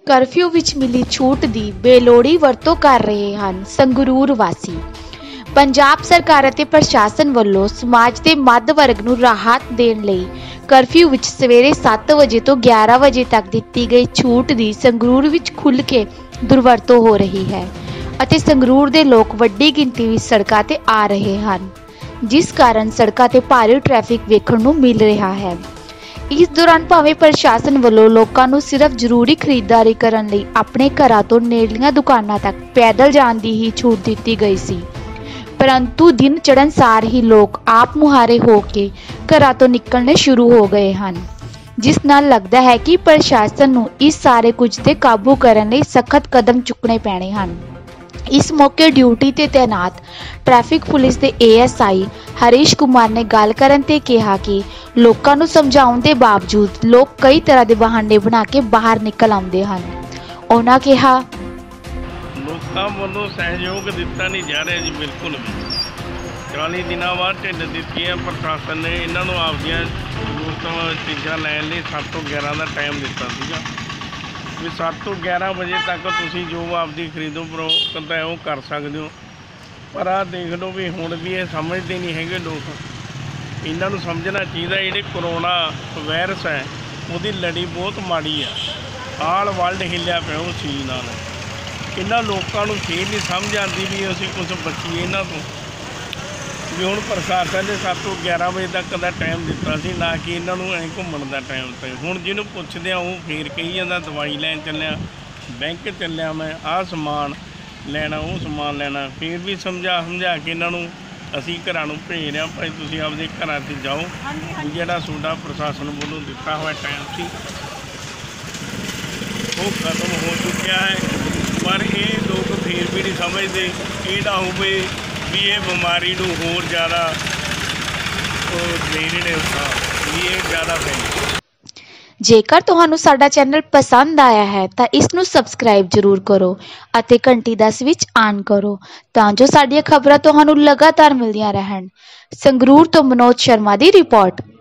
Curfew ਵਿੱਚ ਮਿਲੀ ਛੂਟ ਦੀ ਬੇਲੋੜੀ ਵਰਤੋਂ ਕਰ ਰਹੇ ਹਨ ਸੰਗਰੂਰ ਵਾਸੀ। ਪੰਜਾਬ ਸਰਕਾਰ ਅਤੇ ਪ੍ਰਸ਼ਾਸਨ ਵੱਲੋਂ ਸਮਾਜ ਦੇ ਮੱਧ ਵਰਗ ਨੂੰ ਰਾਹਤ ਦੇਣ ਲਈ ਕਰਫਿਊ ਵਿੱਚ ਸਵੇਰੇ 7 ਵਜੇ ਤੋਂ 11 ਵਜੇ ਤੱਕ ਦਿੱਤੀ ਗਈ ਛੂਟ ਦੀ ਸੰਗਰੂਰ ਵਿੱਚ ਖੁੱਲ੍ਹ ਕੇ ਦੁਰਵਰਤੋਂ ਹੋ ਰਹੀ ਹੈ ਅਤੇ ਸੰਗਰੂਰ ਦੇ ਲੋਕ ਵੱਡੀ ਗਿਣਤੀ ਵਿੱਚ ਸੜਕਾਂ ਤੇ ਆ ਰਹੇ ਹਨ, ਜਿਸ ਕਾਰਨ ਸੜਕਾਂ ਤੇ ਭਾਰੀ ਟ੍ਰੈਫਿਕ ਵੇਖਣ ਨੂੰ ਮਿਲ ਰਿਹਾ ਹੈ। इस दौरान भावें प्रशासन वालों लोगों को सिर्फ जरूरी खरीदारी करने लई अपने घरां तो नेड़लियां दुकानां तक पैदल जाण दी ही छूट दी गई सी, परंतु दिन चढ़न सार ही लोग आप मुहारे होके घरां तो निकलने शुरू हो गए हैं, जिस नाल लगता है कि प्रशासन नूं इस सारे कुछ ते काबू करने लई सख्त कदम चुकने पैणे हन। इस मौके ड्यूटी ते तैनात ट्रैफिक पुलिस के ASI हरीश कुमार ने गल करन ते कहा कि लोकां नूं समझाउण दे बावजूद लोग कई तरह के बहाने बना के बाहर निकल आउंदे हन। उन्हां कहा लोकां वल्लों सहयोग दिता नहीं जा रहा जी, बिल्कुल भी 40 दिनों बाद ढिल दित्ती है प्रशासन ने इन्हां नूं आपदियां जरूरतां चीज़ां लैण लई 7 ਤੋਂ 11 का टाइम दिता सीगा भी 7 ਤੋਂ 11 ਵਜੇ तक तुसीं जो आपदी खरीदो फरोख्त है वो कर सकते हो। पर आ देख लो भी हुण भी ये समझते नहीं है लोग, इन्हां नूं समझना चाहिए जिहड़े कोरोना वायरस है उसकी लड़ी बहुत माड़ी आ, आल वर्ल्ड हिलिया पिया उस चीज़ नाल। इन्हां लोकां नूं फिर नहीं समझ आती भी असीं कुछ बचीए इन्हां तों भी हुण प्रशासन ने 7 ਤੋਂ 11 ਵਜੇ तक का टाइम दिता सी, ना कि इन्हां नूं ऐ घुम्मण दा टाइम ते। हुण जिहनूं पुछदे आ वो फिर कही जांदा दवाई लैण चलिया, बैंक चलिया, मैं आ समान लैना वो समान लैना। फिर भी समझा के इन्हां नूं असीं घरां नूं भेज रहे भाई तुसीं आपदे घरां ते जाओ, जिहड़ा तुहाडा प्रशासन वल्लों दिता होया टाइम सी वो खत्म हो चुकिया है। पर ये लोग फिर भी नहीं समझते, ये ना होवे भी ये बीमारी नूं होर ज़्यादा दे रहे भी ये ज़्यादा फैली। जेकर तुहानू साडा चैनल पसंद आया है तो इसनू सबसक्राइब जरूर करो अते घंटी दा स्विच ऑन करो तां जो साडियां खबरां तुहानू लगातार मिलदियां रहन। संगरूर तो मनोज शर्मा दी रिपोर्ट।